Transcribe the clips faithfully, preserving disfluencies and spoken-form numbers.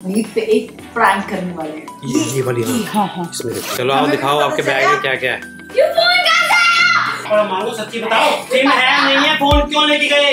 गुनीत पे एक प्रैंक करने वाले हैं। ये ये वाली हाँ हाँ इसमें चलो आओ दिखाओ आपके बैग में क्या क्या है। ये फोन कैसा है? और मांगो सच्ची बताओ सिम है नहीं है फोन क्यों लेके गए?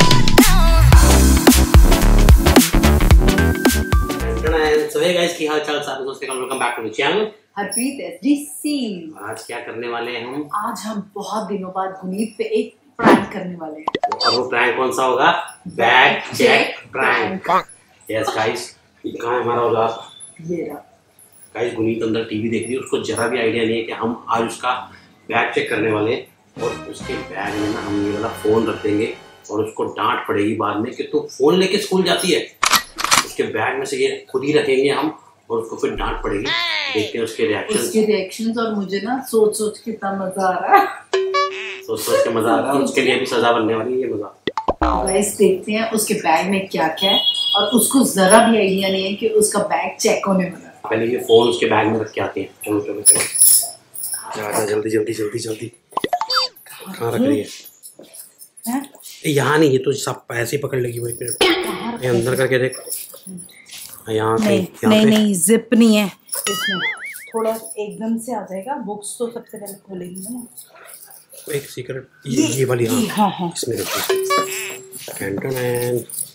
सो हे गाइस की हाल चाल सारे दोस्तों का welcome back to the channel Harpreet SDC. आज क्या करने वाले हैं हम? आज हम बहुत दिनों बाद गुनीत पे एक प्रैंक करने वाले हैं। और वो प्रैंक कौन सा होगा? Bag check prank. Yes guys कहाँ है हमारा औजार? ये रहा। गाइस गुनीत अंदर टीवी देख रही है, उसको जरा भी आइडिया नहीं है कि हम आज उसका बैग चेक करने वाले हैं। और उसके बैग में ना हम ये वाला फोन रख देंगे और उसको डांट पड़ेगी बाद में कि तू फोन लेके स्कूल जाती है। उसके बैग में से ये खुद ही रखेंगे हम और उसको फिर डांट पड़ेगी। देखते हैं उसके रिएक्शंस उसके रिएक्शंस। और मुझे ना सोच सोच के इतना मजा आ रहा है। सोच सोच के मजा आ रहा है और उसके लिए भी सजा बनने वाली है ये मजा। गाइस देखते हैं उसके बैग में क्या क्या है और उसको जरा भी आइडिया नहीं है कि उसका बैग चेक होने वाला है। पहले ये फोन उसके बैग में रख के आते हैं। चलो चलो चलो आजा जल्दी जल्दी जल्दी जल्दी। कहाँ रख रही है? यहाँ नहीं, ये तो सब ऐसे ही पकड़ लेगी वो। एक मिनट ये अंदर करके देख। यहाँ नहीं यहाँ नहीं नहीं जिप नहीं है इसमें। थोड़ा एकदम से आ जाएगा। बुक्स तो सबसे पहले खोलेंगे ना। एक सीक्रेट ये ये वाली हाँ हाँ हाँ इसमें रखो। कैंटन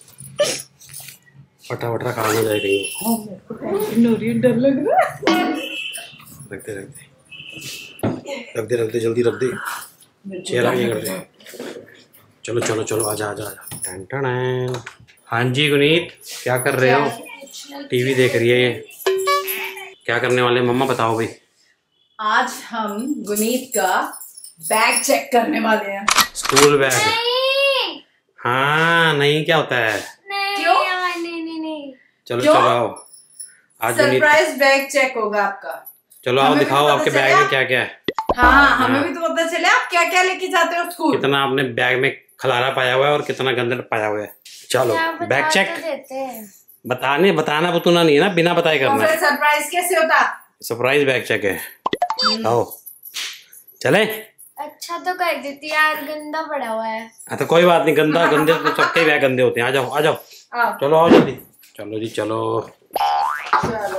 फटाफट रखा ना जाए कहीं। हाँ मेरे को टेंशन हो रही है, डर लग रहा है। रख दे रख दे रख दे रख दे जल्दी रख दे। चेहरा ये कर दे। चलो चलो चलो आजा आजा आजा। टन हाँ जी गुनीत क्या कर रहे हो? टीवी देख रही है ये। क्या करने वाले मम्मा बताओ भाई? आज हम गुनीत का बैग चेक करने वाले हैं। School bag? नहीं हाँ नहीं क्या होता है? नहीं क्यों? यार, नहीं नहीं नहीं चलो क्यों? चलो आओ आज गुनीत सरप्राइज बैग चेक होगा आपका। चलो आओ हमें भी दिखाओ पता आपके चला। बैग में क्या क्या है। हाँ हमें भी तो पता चले आप क्या क्या लेके जाते हो स्कूल। कितना आपने बैग में खलारा पाया हुआ है और कितना गंदल पाया हुआ है। चलो क्या बता बैग तो चेक। देते हैं। बताने बताना बतूना नहीं है ना, बिना बताए तो करना फिर है। सरप्राइज कैसे होता? सरप्राइज बैग चेक है। आओ चले। अच्छा तो कर देती यार, गंदा पड़ा हुआ है। हाँ तो कोई बात नहीं, गंदा गंदे तो सबके बैग गंदे होते हैं। आ जाओ आ जाओ आओ। चलो आओ जल्दी। चलो जी चलो। चलो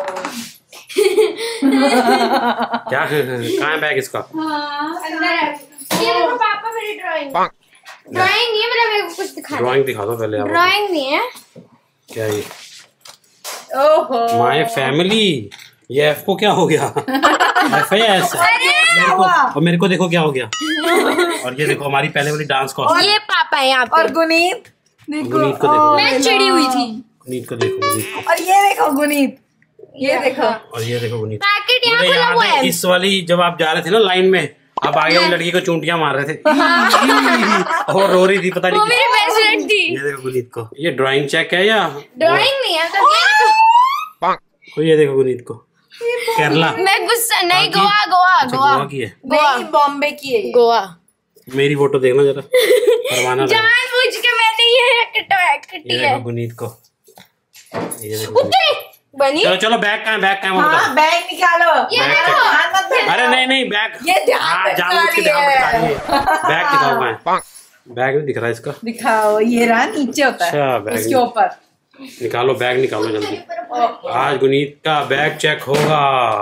क्या कहाँ है बैग इसका? अंदर है। ये देखो पापा मेरी ड्राइंग। ड्राइंग नहीं है, मतलब मेरे को कुछ दिखा। ड्राइंग दिखा दो पहले आप। ड्राइंग नहीं है। क्या ये? ओहो माय फैमिली। ये एफ को क्या हो गया? एफ है एस। मेरे को और मेरे को देखो क्या हो गया। और ये देखो हमारी पहले वाली डांस कॉस्ट्यूम। ये पापा है यहाँ पे। और गुनीत देखो। गुनीत को देखो। मैं चिड़ी हुई थी। गुनीत को देखो गुनीत को। और ये देखो गुनीत, ये देखो। और ये देखो गुनीत। पैकेट यहाँ मुझे खुला याद हुआ है है। इस वाली जब आप जा रहे थे ना लाइन में, आप आगे वाली लड़की को चूंटियां मार रहे थे और रो रही थी पता वो नहीं। मेरी बेस्ट फ्रेंड थी। ये देखो गुनीत को। ये ड्राइंग चेक है या ड्राइंग नहीं है तो ये देखो। वो ये देखो गुनीत को। केरला मैं गुस्सा नहीं। कहाँ गोवा गोवा अच्छा, गोवा गोवा की है। नहीं बॉम्बे की है ये। गोवा। मेरी फोटो देखना जरा। परवाना लगा। जान पूछ के मैंने ये कटवा कटी ये है। देखो गुनीत को। ये देखो गुनीत। उतरी बनी। चलो चलो बैग कहाँ है? बैग कहाँ है वो हाँ बताओ। बैग निकालो। ये बैग देखो। चेक। ध्यान मत भटकाओ। अरे नहीं नहीं बैग। ये ध्यान हाँ, भटका जानबूझ के रही ध्यान है। भटका रही है। बैग दिखाओ कहाँ है? बैग नहीं दिख रहा है इसका। दिखाओ, ये रहा नीचे होता है अच्छा, बैग उसके ऊपर। निकालो बैग निकालो जल्दी। आज गुनीत का बैग चेक होगा।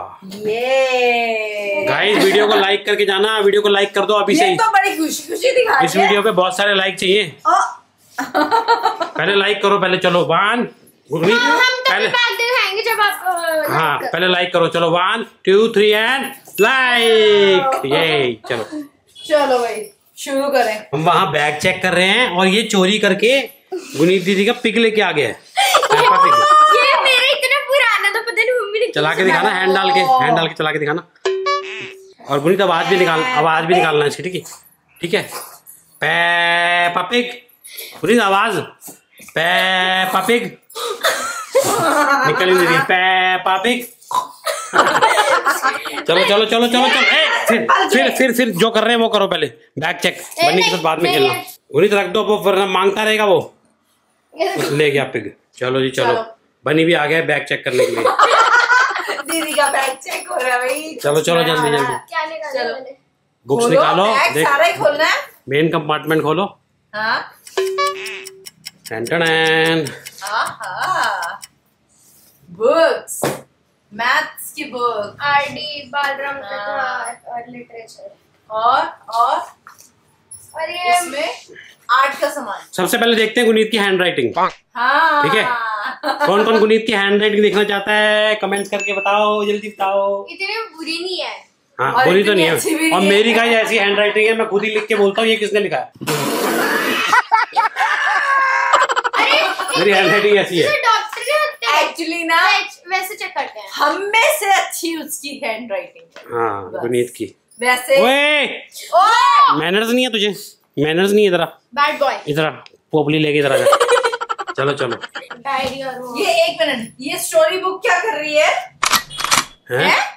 ये गाइस वीडियो को लाइक करके जाना। वीडियो को लाइक कर दो अभी से ये ही। तो बड़ी खुशी खुशी दिखा इस रही है। वीडियो पे बहुत सारे लाइक चाहिए। ओ, पहले लाइक करो पहले। चलो वन गुनीत हम तभी पहले। बैग दिखाएंगे जब आप अ, हाँ पहले लाइक करो। चलो one two three and like. ये चलो चलो भाई शुरू करें। हम वहाँ बैग चेक कर रहे हैं और ये चोरी करके गुनीत दीदी का पिक लेके आ गया है। Peppa Pig. ये मेरे इतना पुराना तो पता नहीं मम्मी ने चला के दिखाना, हैंड डाल के हैंड डाल के चला के दिखाना। और गुनीत आवाज भी निकाल आवाज भी निकालना है इसकी। ठीक है ठीक है। Peppa pig. गुनीत आवाज पेपा पिग निकल नहीं रही। Peppa Pig. चलो चलो चलो चलो चलो। ए, फिर फिर फिर फिर जो कर रहे हैं वो करो पहले। बैग चेक बनी के साथ बाद में खेलना। गुनीत रख दो वो वरना मांगता रहेगा वो। ले गया पिग। चलो जी चलो। बनी भी आ गया बैग चेक करने के लिए। दीदी का बैग चेक हो रहा है भाई। चलो चलो जल्दी जल्दी। क्या निकाला चलो। मैंने? बुक्स खोलो, निकालो। बैग देख सारा ही खोलना है। मेन कंपार्टमेंट खोलो। हाँ टन टन। आहा। बुक्स, मैथ्स की बुक, आरडी बालराम कथा और लिटरेचर और और और ये इसमें आर्ट का सामान। सबसे पहले देखते हैं गुनीत की हैंड राइटिंग। हाँ ठीक है, कौन कौन गुनीत की हैंड राइटिंग देखना चाहता है कमेंट करके बताओ, जल्दी बताओ। इतनी बुरी नहीं है। हाँ बुरी तो नहीं अच्छी भी है, नहीं और है। मेरी का ऐसी हैंड राइटिंग है, मैं खुद ही लिख के बोलता हूँ ये किसने लिखा है। मेरी हैंड राइटिंग ऐसी है। डॉक्टर के होते हैं एक्चुअली ना वैसे चेक करते हैं। हम में से अच्छी उसकी हैंड राइटिंग है। हाँ गुनीत की। वैसे ओए ओ मैनर्स नहीं है तुझे, मैनर्स नहीं है। इधर बैड बॉय। इधर पोपली लेके इधर आ जा। चलो चलो। डायरी और वो। ये एक मिनट, ये स्टोरी बुक क्या कर रही है? हैं? है?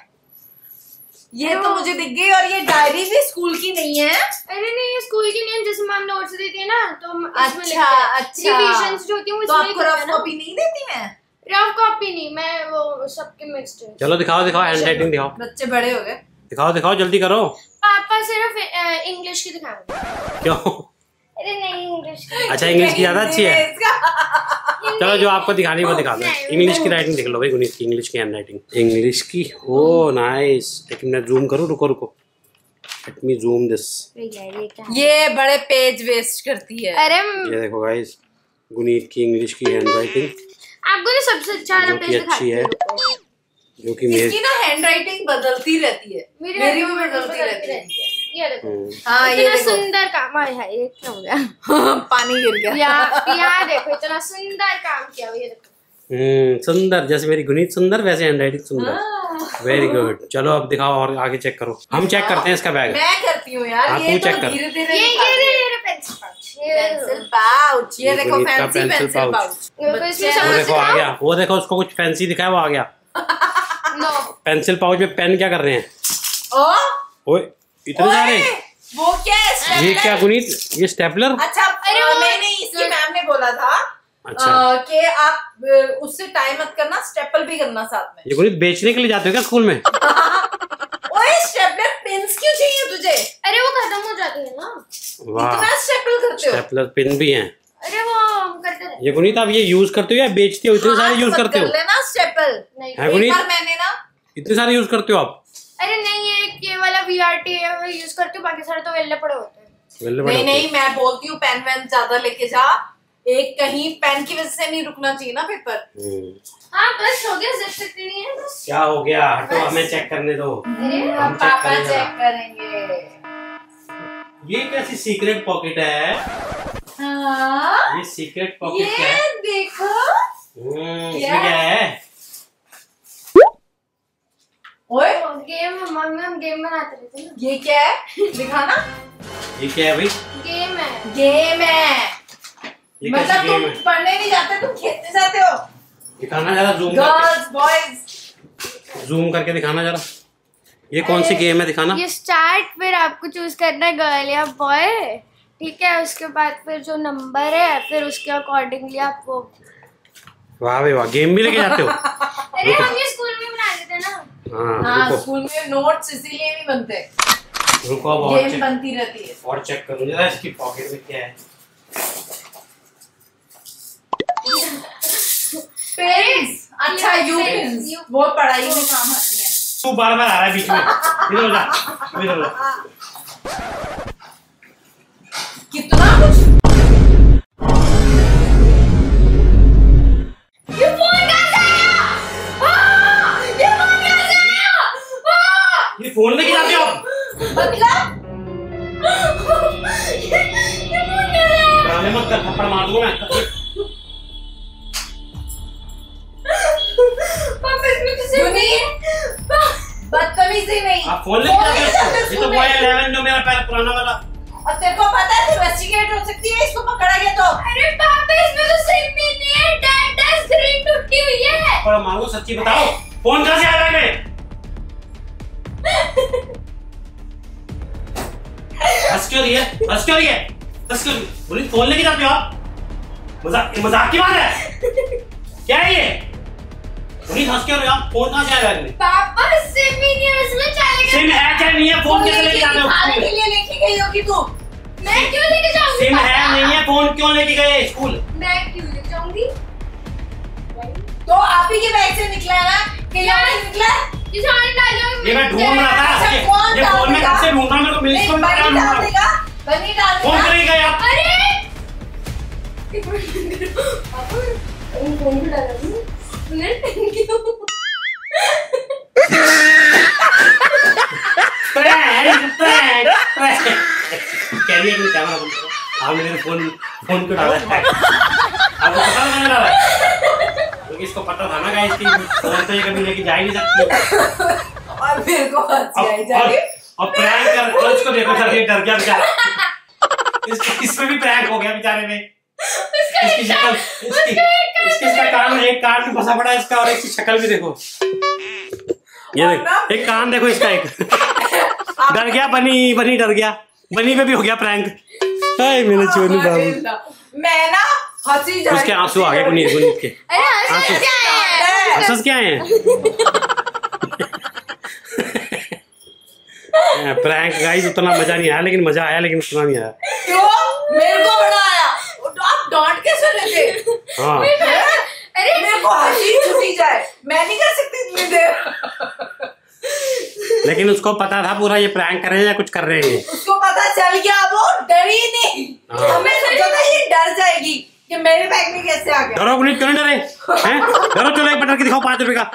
ये तो मुझे दिख गई, और ये डायरी भी स्कूल की नहीं है। अरे नहीं, ये स्कूल की नहीं है, जिसमें हम नोट्स देती है ना, तो हम इसमें लिखते अच्छा हैं। अच्छा, रिविजन्स जो होती है वो तो इसमें आपको लिखते रफ हैं ना। कॉपी नहीं देती मैं? रफ कॉपी नहीं, मैं वो सबके मिक्स्ड है। चलो दिखाओ दिखाओ हैंड राइटिंग दिखाओ, बच्चे बड़े हो गए। दिखाओ दिखाओ जल्दी करो। पापा सिर्फ इंग्लिश की दिखाएंगे। क्यों? अरे नहीं, इंग्लिश की। अच्छा इंग्लिश की ज्यादा अच्छी है। इसका चलो जो आपको दिखानी है वो दिखा दो। नहीं, इंग्लिश की राइटिंग देख लो भाई, गुनीत की इंग्लिश की हैंड राइटिंग। इंग्लिश की ओ नाइस, लेकिन मैं जूम करूँ, रुको रुको, लेट मी जूम दिस। ये क्या? ये बड़े पेज वेस्ट करती है। अरे ये देखो गाइस, गुनीत की इंग्लिश की हैंड राइटिंग आपको तो सबसे अच्छा वाला जो कि पेज अच्छी है, दिखाती जो कि मेरी इसकी ना हैंड राइटिंग बदलती रहती है, मेरी मेरी भी handwriting बदलती रहती है। ये देखो, हम्म, हाँ ये इतना देखो, सुंदर काम आया है, ये क्या हो गया? पानी गिर गया। यहाँ यहाँ देखो, इतना सुंदर काम किया हुआ, ये देखो। हम्म, सुंदर, जैसे मेरी गुनीत सुंदर वैसे हैंड राइटिंग सुंदर। Very good. चलो अब दिखाओ और आगे चेक करो, हम चेक करते हैं इसका बैग। मैं करती हूँ यार, हाँ, ये तू तो check कर। धीरे ये धीरे ये ये ये पेंसिल पाउच, ये पेंसिल पाउच, ये ये देखो गुनीत का fancy pencil pencil pouch। Pouch. देखो, इसमें वो समझ देखो आ गया, वो देखो उसको कुछ फैंसी दिखाया, वो आ गया। नो, पेंसिल पाउच में पेन क्या कर रहे हैं? ओ ओए इतने सारे, ओए, वो क्या है? ये स्टेपलर? क्या गुनीत, ये स्टेपलर? अच्छा, अरे अ, वो- नहीं नहीं, इसकी मैम ने बोला था अच्छा, अ, कि आप अ, उससे टाइम मत करना, स्टेपल भी करना साथ में। ये गुनीत बेचने के लिए जाते हो क्या स्कूल में? ओए स्टेपलर पिन्स क्यों चाहिए तुझे? अरे वो खत्म हो जाती है ना। वाह, इतना स्टेपल करते हो? स्टेपलर पिन भी हैं। अरे वो हम करते थे। ये गुनीत आप ये यूज करते हो या बेचते हो? इतने सारे हाथ यूज मत करते कर हो? लेना स्टेपल। नहीं, है एक गुनीत, बार मैंने ना, इतने सारे यूज करते हो आप? अरे नहीं, ये ये वाला वी आर टी यूज करती हूँ, बाकी सारे तो वेल्ले पड़े होते हैं। वेल्ले बड़े नहीं होते हैं। नहीं, मैं बोलती हूँ पेन वेन ज्यादा लेके जा, एक कहीं पेन की वजह से नहीं रुकना चाहिए ना पेपर। हम्म, हाँ बस हो गया, जिप तक नहीं है बस। क्या हो गया, हटो हमें चेक करने दो। अरे हम check पापा करेंगे चेक करेंगे। ये कैसी सीक्रेट पॉकेट है? हाँ, ये सीक्रेट पॉकेट क्या है? ये देखो। हम्म, इसमें क्या है? ओए गेम, मम्मी हम गेम बनाते रहते हैं ना। ये क्या है? दिखाना। ये क्या है भाई? गेम है। गेम है, ये मतलब कैसी गेम तुम है? पढ़ने नहीं जाते, तुम खेलने जाते हो। दिखाना जरा, जूम करके, गर्ल्स बॉयज। जूम करके दिखाना जरा। ये कौन सी गेम है, दिखाना। ये स्टार्ट, फिर आपको चूज करना है गर्ल या बॉय, ठीक है। उसके बाद फिर जो नंबर है, फिर उसके अकॉर्डिंगली आप वो। वाह भाई वाह, गेम भी लेके जाते हो? अरे हम ये स्कूल में बना देते हैं ना। हाँ हाँ, रुको स्कूल में नोट्स इसीलिए नहीं बनते, रुको, अब और गेम चेक, बनती रहती है। और चेक करूँ जरा इसकी पॉकेट में क्या है। पेन्स, अच्छा ये यू पेन्स, पेन्स, यू- वो पढ़ाई में काम आती है। तू बार बार आ रहा है बीच में, इधर हो जा, इधर हो जा। कितना कुछ। ये फोन कहाँ से आया? हाँ, ये फोन कहाँ से आया? हाँ, ये फोन लेके जाते हो आप? मतलब ये ये फोन कहाँ से आया? ड्रामे मत कर, थप्पड़ मार दूंगा मैं। पापा इसमें तो सिर्फ सुनी, बदतमीजी नहीं। आप फोन लेके फोन जाते हो? ये तो स्कूल वो में। है इलेवन जो मेरा पैर पुराना वाला। और तेरे को पता है इन्वेस्टिगेट हो सकती है, इसको पकड़ा गया तो। अरे पापा इसमें तो सिम भी नहीं है, डैड स्क्रीन टूटी हुई है। थप्पड़ मारो, सच्ची बताओ, फोन कहाँ से आ रहा है में? हंस क्यों रही है, हंस क्यों रही है, हंस क्यों रही है? बोली फोन लेके जाते हो आप? मजाक, ये मजाक की बात है क्या है ये? बोली हंस क्यों रहे हो आप? फोन कहाँ से आया बैग में? पापा सिम ही नहीं है, उसमें चलेगा। सिम है क्या नहीं है? फोन कैसे लेके जाते हो? खाने के लिए लेके गई होगी तू। मैं क्यों लेके जाऊंगी? सिम है पापा? नहीं है, फोन क्यों लेके गए स्कूल? मैं क्यों लेके जाऊंगी? तो आप ही के बैग से ये मैं ढूंढ रहा था, ये फोन में कब से ढूंढ रहा, मेरे को मिल इसको बनी डाल देगा, बनी डाल देगा। फोन करेगा यार। अरे एक मिनट पापा मैं फोन पे डाला हूं उन्हें thank you. Prank prank prank कह दिया कि कैमरा बंद करो। आपने मेरे फोन फोन को डाला है, आपको पता नहीं डाला है, क्योंकि इसको पता था ना गाइस कि फोन तो ये कभी लेके जा ही नहीं सकती। और मेरे को हंसी आई जा रही। और प्रैंक कर, और इसको देखो सर, ये डर गया बेचारा, इसको इसमें भी प्रैंक हो गया बेचारे में। इसकी शक्ल, इसकी इसकी इसका कान, एक कान में फंसा पड़ा है इसका, और इसकी शक्ल भी देखो, ये देखो एक कान देखो इसका, एक डर गया बनी, बनी डर गया, बनी पे भी हो गया प्रैंक। हाय मेरे चोनी बाबू, मैं ना हंसी जा रही, उसके आंसू आ गए गुनीत गुनीत के। अरे आंसू क्या है, आंसू क्या है? प्रैंक गाइस उतना मजा नहीं आया, लेकिन मजा आया, लेकिन उतना नहीं आया। क्यों? मेरे को बड़ा आया। आप डांट कैसे रहे थे? हाँ अरे मेरे को हंसी छूटी जाए, मैं नहीं कर सकती इतनी देर। लेकिन उसको पता था पूरा ये प्रैंक कर रहे हैं या कुछ कर रहे हैं। उसको पता चल गया, वो डरी नहीं। हाँ। हमें सोचा था ये डर जाएगी कि मेरे बैग में कैसे आ गया। डरो गुनीत, क्यों डरे हैं? डरो, चलो एक बटर के दिखाओ पांच रुपए का।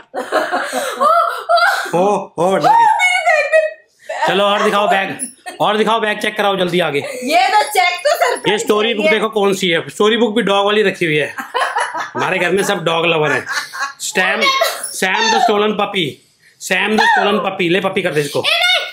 हो हो डर गई। चलो और दिखाओ बैग, और दिखाओ बैग, चेक कराओ जल्दी आगे। ये तो चेक तो सर, ये स्टोरी बुक देखो कौन सी है, स्टोरी बुक भी डॉग वाली रखी हुई है। हमारे घर में सब डॉग लवर है। स्टैम Sam the stolen puppy, Sam the stolen puppy, ले पपी कर दे इसको।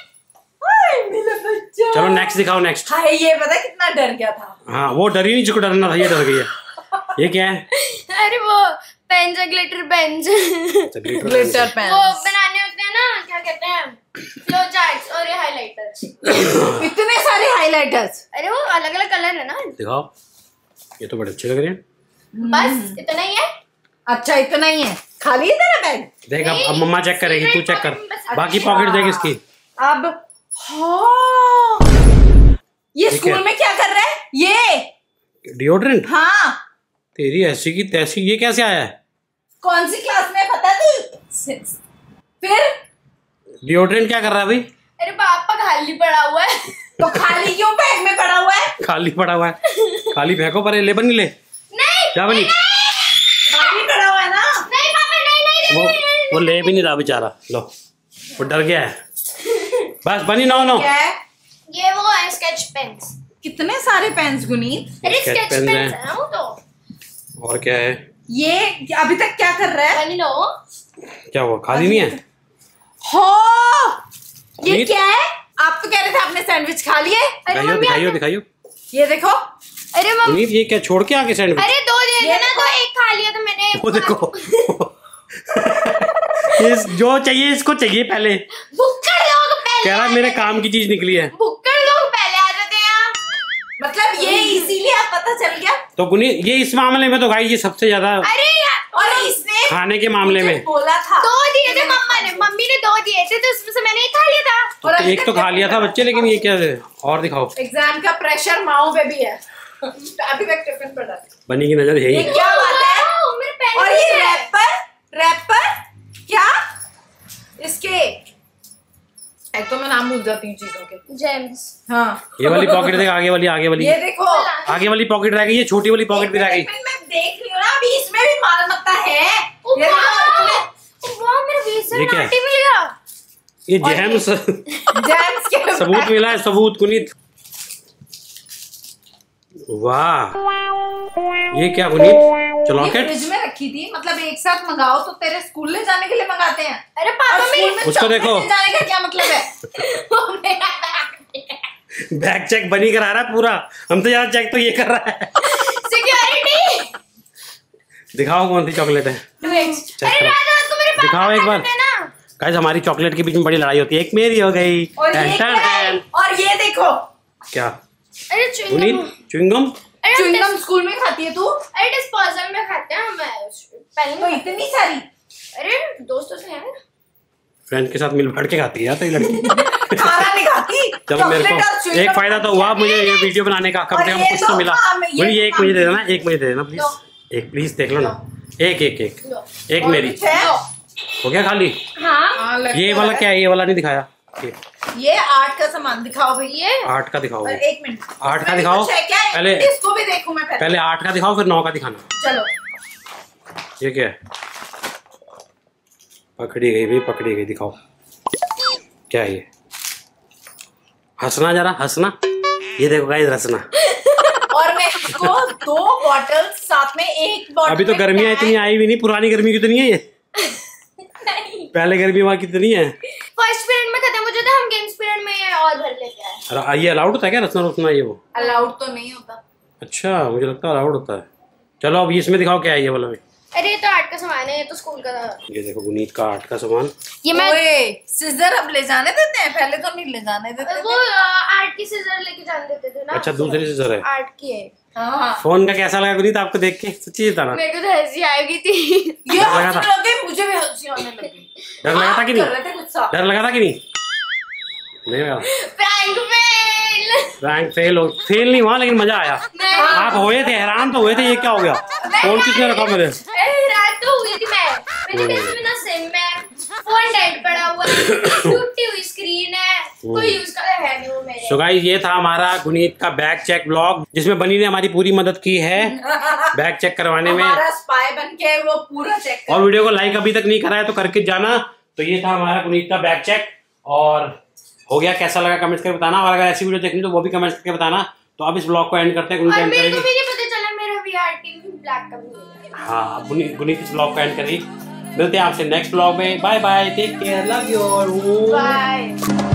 चलो नेक्स्ट दिखाओ, नेक्स्ट। हाय, ये पता कितना डर गया था। हाँ वो डरी नहीं, जिसको डरना था ये डर गई है। ये क्या है? अरे वो pen, glitter pen, glitter pen वो बनाने होते हैं ना, क्या कहते हैं, फ्लो चार्ट्स और ये हाइलाइटर्स। इतने सारे हाइलाइटर्स। अरे वो अलग अलग कलर है ना। दिखाओ, ये तो बड़े अच्छे लग रहे हैं। बस इतना ही है। अच्छा इतना ही है, खाली है तेरा बैग? देख अब अब मम्मा चेक करेगी, तू चेक कर, बाकी पॉकेट देख इसकी। अब हाँ, ये स्कूल में क्या कर रहा है ये? डिओड्रेंट? हाँ, तेरी ऐसी की तैसी, ये कैसे आया है? कौन सी क्लास में पता तू? फिर डिओड्रेंट क्या कर रहा है भाई? अरे पापा खाली पड़ा हुआ है। तो खाली क्यों बैग में पड़ा हुआ है? खाली पड़ा हुआ है, खाली फेंको पर ले बनी ले। नहीं क्या बनी? खाली पड़ा हुआ है ना। नहीं पापा, नहीं नहीं वो वो ले भी नहीं रहा बेचारा, लो वो डर गया है। बस बनी, नो नो। क्या है? ये वो है स्केच पेन्स। कितने सारे पेन्स गुनीत? अरे स्केच स्केच पेन्स पेन्स हैं। है ना वो तो। और क्या है? ये अभी तक क्या कर रहा है? बनी लो। क्या हुआ, खाली नहीं है? हो, ये गुनीत? क्या है? आप तो कह रहे थे आपने सैंडविच खा लिए। अरे दिखाइयो मम्मी दिखाइयो आपने- दिखाइयो। ये देखो, अरे मम्मी, गुनीत ये क्या छोड़ के आके सैंडविच? अरे दो दिए ये थे ना, तो एक खा लिया तो मैंने। वो देखो इस जो चाहिए इसको चाहिए पहले, भुक्कड़ लोग पहले कह रहा मेरे काम की चीज निकली है। भुक्कड़ लोग पहले आ जाते हैं यहाँ। मतलब ये इसीलिए आप पता चल गया। तो गुनीत ये इस मामले में तो भाई ये सबसे ज्यादा अरे यार, और इसने खाने के मामले में बोला था दो दिए थे मम्मा ने, मम्मी ने दो दिए थे, तो उसमें से मैंने एक खा लिया था। और तो एक तो खा लिया था बच्चे, लेकिन ये क्या है? और दिखाओ। एग्जाम का प्रेशर माओ पे भी है। अभी तक टिफिन पड़ा है। बनी की नजर ये यही। क्या बात है? वाओ, मेरे पेन और ये रैपर, रैपर क्या? इसके एक तो मैं नाम भूल जाती हूँ चीजों के। जेम्स। हाँ, ये वाली पॉकेट देख, आगे वाली, आगे वाली, ये देखो, आगे वाली पॉकेट रह गई, ये छोटी वाली पॉकेट भी रह गई। मैं देख रही हूँ ना, अभी इसमें भी माल मत्ता है। ओ ये देखो, वाओ, वाओ, मेरा वीसर ये क्या है? नाटी मिल गया। ये जेम्स जेम्स के सबूत मिला है, सबूत गुनीत। वाह, ये क्या गुनीत? ये चलॉकेट? फ्रिज में रखी थी, मतलब एक साथ मंगाओ तो तेरे स्कूल ले जाने के लिए मंगाते हैं। अरे पापा और स्कूल मेरे में उसको चॉकलेट देखो। ले जाने का क्या मतलब है? बैग चेक बनी करा रहा है पूरा, हम तो यार चेक तो ये कर रहा है। सिक्योरिटी। दिखाओ कौन सी चॉकलेट है, चेक अरे करो। राजा को मेरे पापा दिखाओ एक बार। खाते हैं ना। गाइस हमारी चॉकलेट के बीच में बड़ी लड़ाई होती है, एक मेरी हो गई। और ये टन, क्या टन, है? टन। और ये देखो, क्या अरे च्युइंगम। गुनीत? च्युइंगम? अरे च्युइंगम स्कूल में खाती है तू? अरे डिस्पोजल में खाते हैं हम पहले। तो इतनी सारी? अरे दोस्तों से हैं। फ्रेंड के साथ मिल बैठ के खाती है यार तेरी लड़की। खाना नहीं खाती। चलो मेरे चॉकलेट और को च्युइंगम एक फायदा तो हुआ मुझे ये वीडियो बनाने का, कम और से कम ये कुछ तो तो मिला। हाँ, मैं- ये बोलिए तो एक हाँ। मुझे दे देना, एक मुझे दे देना प्लीज, एक प्लीज देख लो ना, एक एक एक लो। एक और मेरी कुछ है? हो गया खाली। हाँ हाँ, लगता ये वाला है। क्या है? ये वाला नहीं दिखाया। ये ये आर्ट का सामान दिखाओ भाई। ये आठ का दिखाओ। और एक मिनट, आठ का इसमें भी दिखाओ कुछ है क्या? पहले। इसको भी देखूं मैं पहले। पहले आठ का दिखाओ फिर नौ का दिखाना। चलो ये क्या है? पकड़ी गई भाई, पकड़ी गई। दिखाओ क्या है ये? हंसना जरा, हंसना। ये देखो गाइस, हंसना। और मैं इसको दो बॉटल साथ में एक बॉटल अभी तो गर्मियां इतनी आई भी नहीं, पुरानी गर्मी कितनी है ये? नहीं, पहले गर्मी वहाँ कितनी है? फर्स्ट पीरियड में खत्म हो जाता है, हम गेम्स पीरियड में ये और भर लेते हैं। अरे ये अलाउड होता है क्या रसना रुसना ये? वो अलाउड तो नहीं होता। अच्छा, मुझे लगता है अलाउड होता है। चलो अब इसमें दिखाओ क्या है ये वाला में। अरे ये तो आर्ट का सामान है, ये तो स्कूल का था। ये देखो गुनीत का आर्ट का सामान। ये मैं ओए, सिजर अब ले जाने देते हैं, पहले तो नहीं ले जाने देते वो थे। आर्ट की सीजर लेके जाने देते थे ना। अच्छा, दूसरी सीजर है। आर्ट की है। हाँ, फोन का कैसा लगा गुनीत आपको देख के? सच्ची बताना। मेरे को तो हंसी आएगी थी। ये डर लगा हंसने था? लगे, मुझे भी हंसी आने लगी। डर लगा था कि नहीं? कर रहे थे गुस्सा। डर लगा था कि नहीं? नहीं लगा। Prank fail. रैंक फेल हो फेल नहीं हुआ, लेकिन मजा आया। आप हुए थे, हैरान तो हुए थे, ये क्या हो गया? फोन किसने रखा मेरे? अरे रात तो हुई थी मैं। मैंने कैसे बिना सिम में फोन डेड पड़ा हुआ है, टूटी हुई स्क्रीन है, कोई यूज कर है नहीं वो मेरे। सो गाइस, ये था हमारा गुनीत का बैग चेक ब्लॉग, जिसमें बनी ने हमारी पूरी मदद की है बैग चेक करवाने में। हमारा स्पाई बन के वो पूरा चेक कर। और वीडियो को लाइक अभी तक नहीं करा है तो करके जाना। तो ये था हमारा गुनीत का बैग चेक, और हो गया। कैसा लगा कमेंट करके बताना, और अगर ऐसी वीडियो देखनी तो वो भी कमेंट करके बताना। तो अब इस ब्लॉग को एंड करते हैं। और एंड मेरे को करेंगे। भी नहीं पता चला मेरा वीआर टीवी ब्लैक का भी है। हाँ, गुनीत गुनीत इस ब्लॉग को एंड करेगी। मिलते हैं आपसे नेक्स्ट ब्लॉग में। Bye bye, take care, love you. Bye.